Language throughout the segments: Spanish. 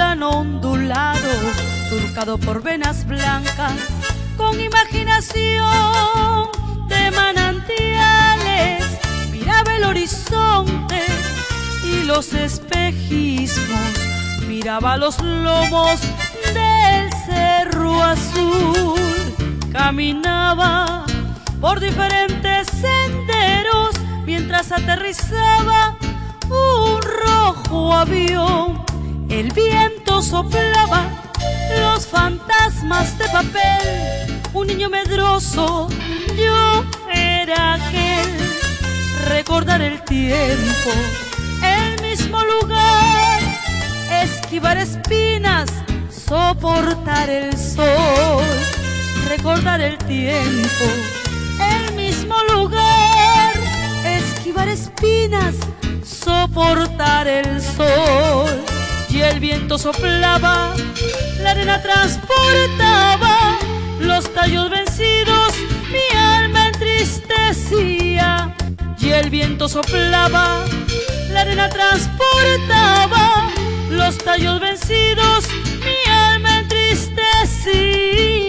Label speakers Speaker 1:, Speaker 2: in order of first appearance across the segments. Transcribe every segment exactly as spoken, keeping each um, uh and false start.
Speaker 1: llano ondulado, surcado por venas blancas, con imaginación de manantiales, miraba el horizonte y los espejismos, miraba los lomos del cerro azul. Caminaba por diferentes senderos mientras aterrizaba un rojo avión. El viento soplaba los fantasmas de papel. Un niño medroso, yo era aquel. Recordar el tiempo, el mismo lugar, esquivar espinas, soportar el sol. Recordar el tiempo, el mismo lugar, esquivar espinas, soportar el sol. Y el viento soplaba, la arena transportaba los tallos vencidos, mi alma entristecía. Y el viento soplaba, la arena transportaba los tallos vencidos, mi alma entristecía.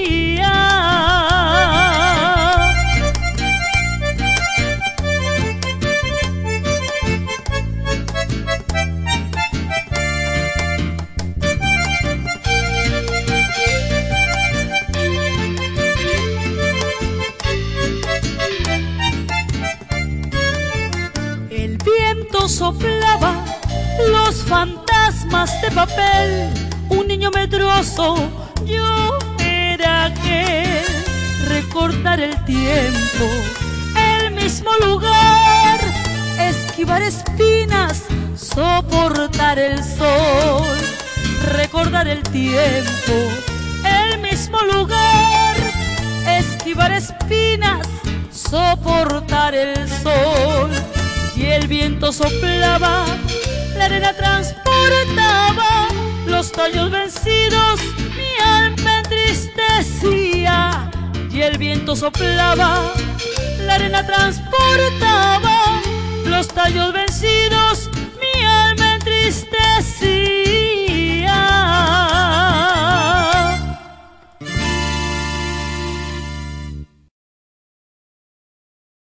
Speaker 1: Soplaba los fantasmas de papel. Un niño medroso, yo era aquel. Recordar el tiempo, el mismo lugar, esquivar espinas, soportar el sol. Recordar el tiempo, el mismo lugar, esquivar espinas, soportar el sol. Y el viento soplaba, la arena transportaba los tallos vencidos, mi alma entristecía. Y el viento soplaba, la arena transportaba los tallos vencidos, mi alma entristecía.